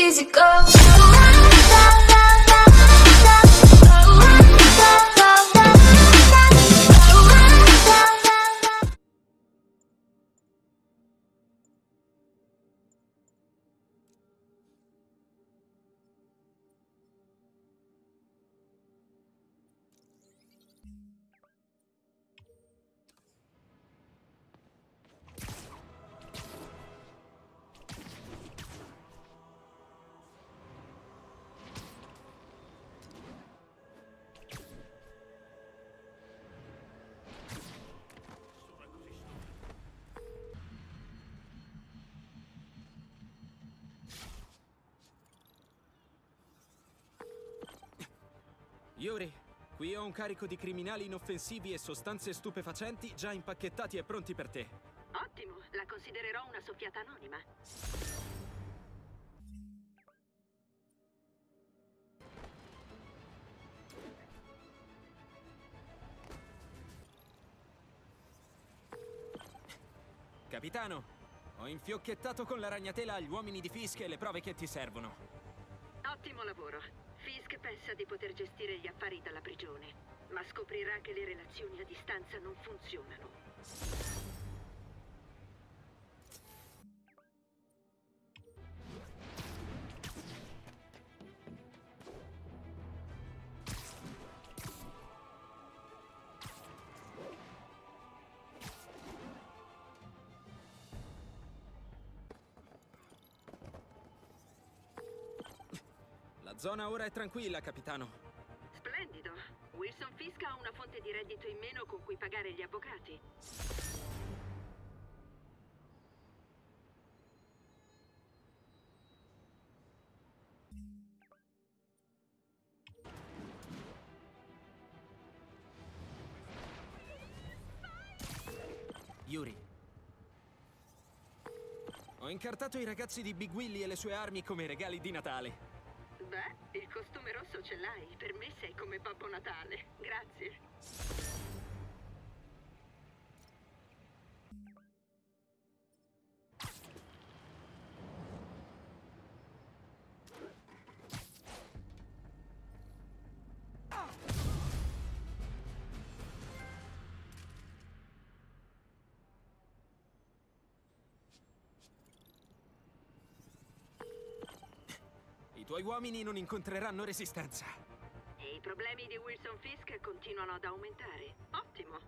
easy go. Yuri, qui ho un carico di criminali inoffensivi e sostanze stupefacenti già impacchettati e pronti per te. Ottimo, la considererò una soffiata anonima. Capitano, ho infiocchettato con la ragnatela gli uomini di Fisk e le prove che ti servono. Ottimo lavoro. Fisk pensa di poter gestire gli affari dalla prigione, ma scoprirà che le relazioni a distanza non funzionano. La zona ora è tranquilla, capitano. Splendido. Wilson Fisk ha una fonte di reddito in meno con cui pagare gli avvocati. Yuri. Ho incartato i ragazzi di Big Willy e le sue armi come regali di Natale. Beh, il costume rosso ce l'hai. Per me sei come Babbo Natale. Grazie. I tuoi uomini non incontreranno resistenza. E i problemi di Wilson Fisk continuano ad aumentare. Ottimo.